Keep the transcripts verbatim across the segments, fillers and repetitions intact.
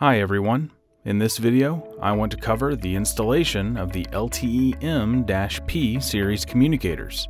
Hi everyone. In this video, I want to cover the installation of the L T E M P Series Communicators.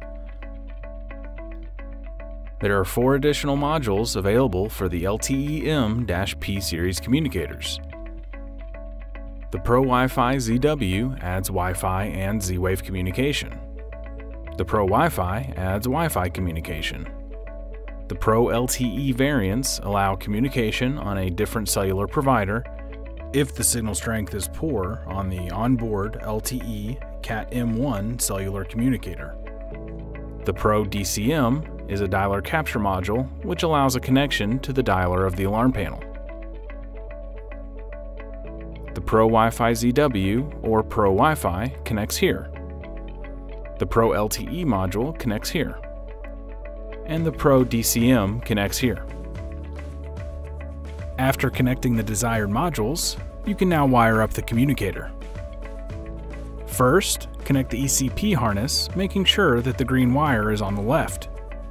There are four additional modules available for the L T E M P Series Communicators. The Pro Wi-Fi Z W adds Wi-Fi and Z-Wave communication. The Pro Wi-Fi adds Wi-Fi communication. The Pro L T E variants allow communication on a different cellular provider if the signal strength is poor on the onboard L T E CAT M one cellular communicator. The Pro D C M is a dialer capture module which allows a connection to the dialer of the alarm panel. The Pro Wi-Fi Z W or Pro Wi-Fi connects here. The Pro L T E module connects here. And the Pro D C M connects here. After connecting the desired modules, you can now wire up the communicator. First, connect the E C P harness, making sure that the green wire is on the left.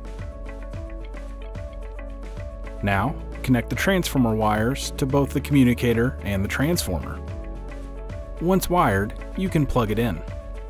Now, connect the transformer wires to both the communicator and the transformer. Once wired, you can plug it in.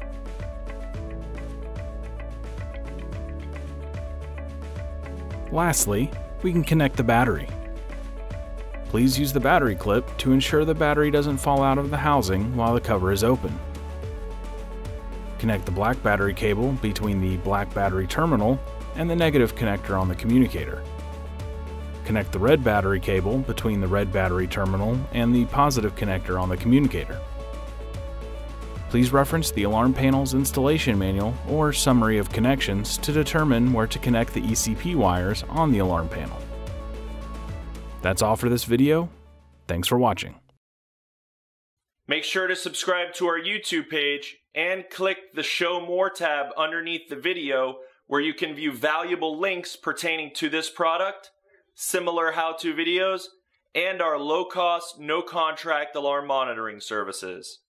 Lastly, we can connect the battery. Please use the battery clip to ensure the battery doesn't fall out of the housing while the cover is open. Connect the black battery cable between the black battery terminal and the negative connector on the communicator. Connect the red battery cable between the red battery terminal and the positive connector on the communicator. Please reference the alarm panel's installation manual or summary of connections to determine where to connect the E C P wires on the alarm panel. That's all for this video. Thanks for watching. Make sure to subscribe to our YouTube page and click the Show More tab underneath the video where you can view valuable links pertaining to this product, similar how-to videos, and our low-cost, no-contract alarm monitoring services.